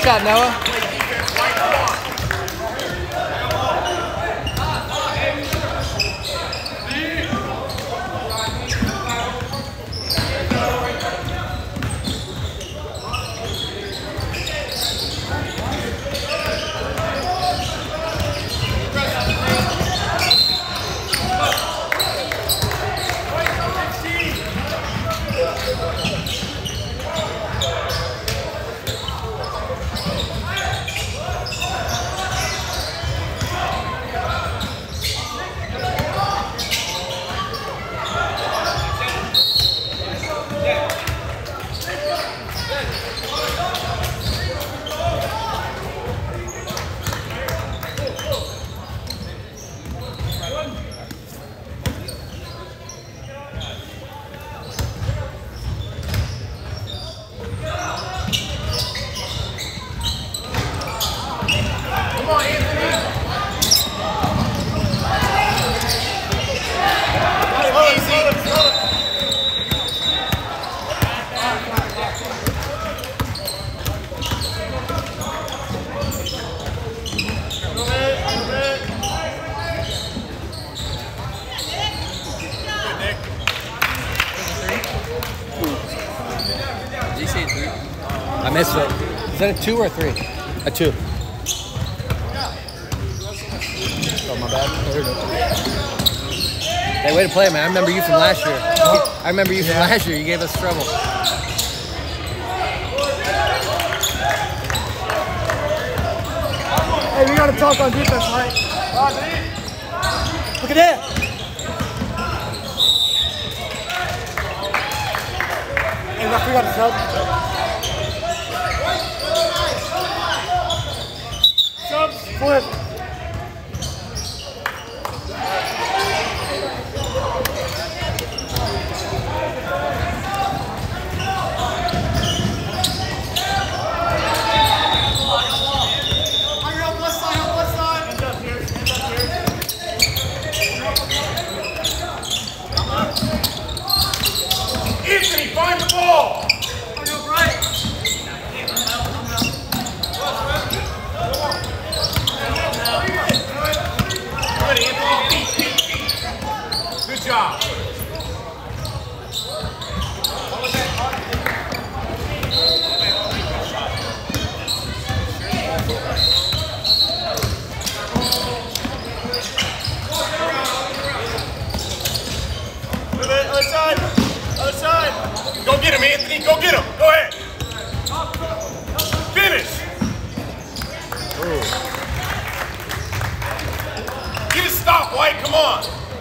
shot, Noah. I missed it. Is that a 2 or a 3? A 2. Oh, my bad. Hey, way to play, man. I remember you from last year. I remember you from last year. You gave us trouble. Hey, we gotta talk on defense, right? Look at that. Hey, we got a sub. Subs, flip. Anthony, find the ball! Good job. Other side. Other side. Go get him, Anthony. Go get him. Go ahead. Finish. Get a stop, White. Come on.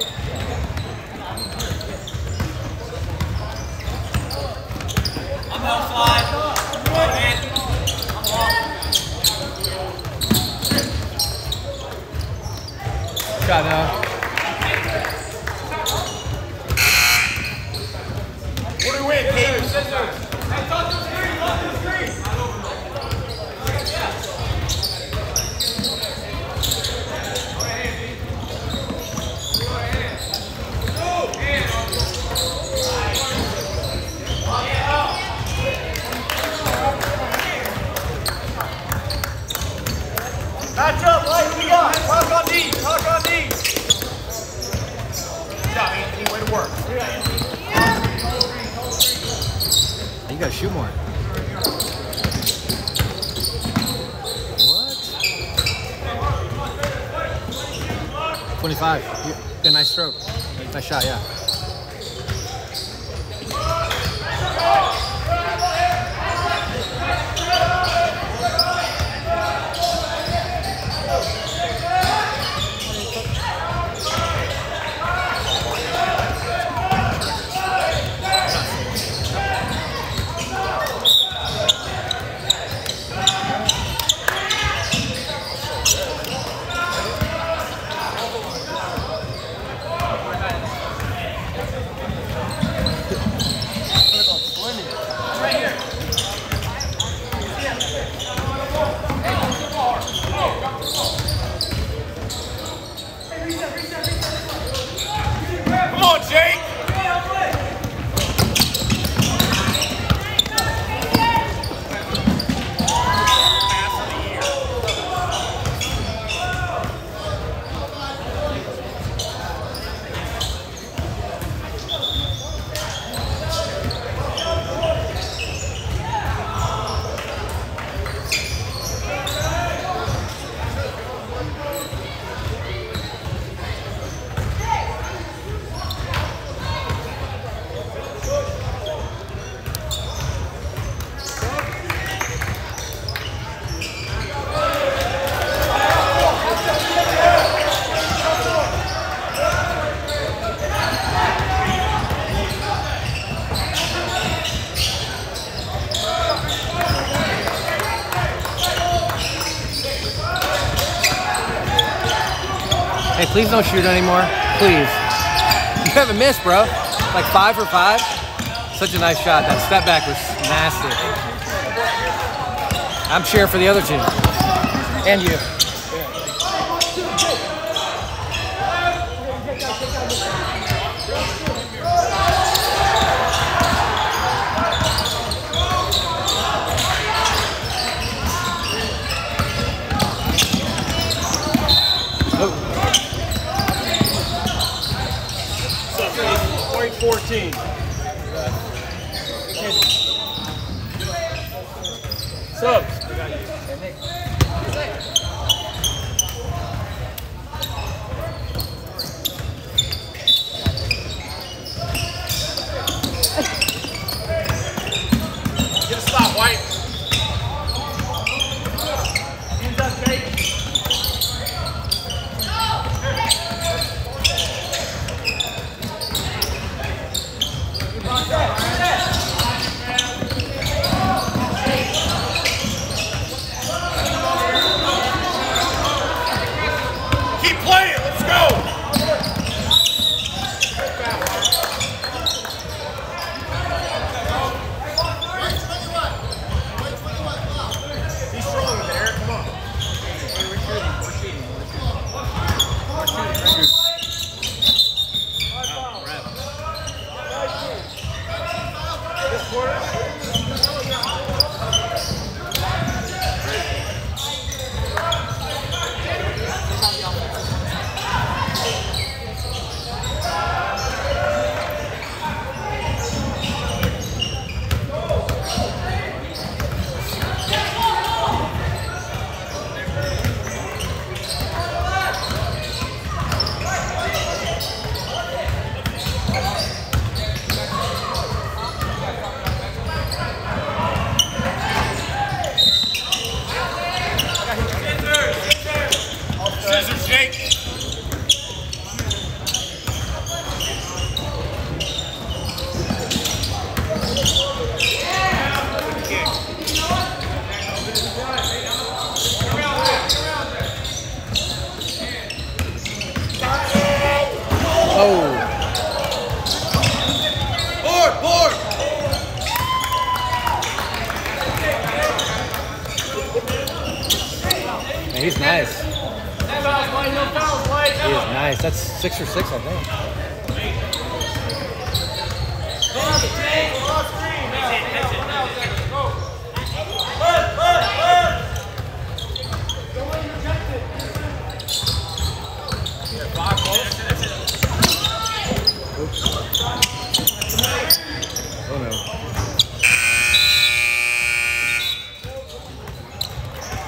I'm outside. Shot, Noah. What do we win, Davis? Match up, White. What do you got? Talk on D. Talk on D. Good job, Anthony. Way to work. You gotta shoot more. What? 25. Good, nice stroke. Nice shot, yeah. Please don't shoot anymore. Please. You haven't missed, bro. Like 5 for 5. Such a nice shot. That step back was nasty. I'm cheering for the other team. And you. Point 14. Subs. Get a stop, White. Hands up, Jake. Keep playing. Let's go. He's strong in there. Come on. Scissors, Jake. Oh. Board. Man, he's nice. No fouls, White. He is nice. That's 6 for 6, I think. Oh no.